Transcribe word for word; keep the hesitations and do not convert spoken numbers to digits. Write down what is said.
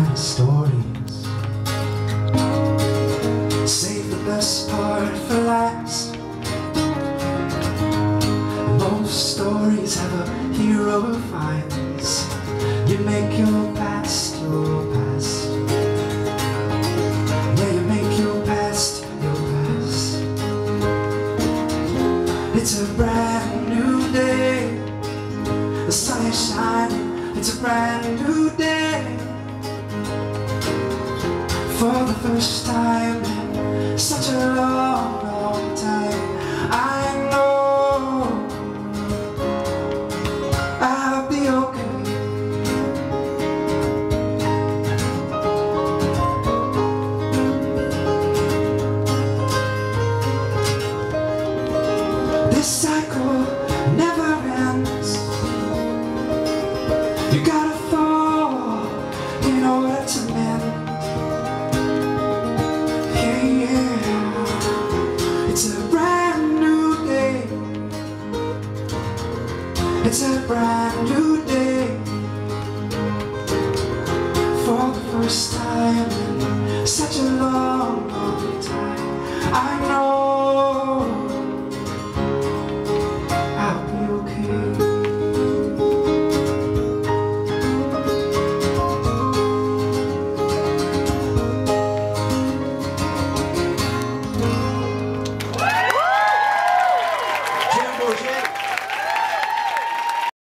kind of stories. Save the best part for last. Most stories have a hero who finds. You make your past your past. Yeah, you make your past your past. It's a brand new day. The sun is shining. It's a brand new day. For the first time in such a long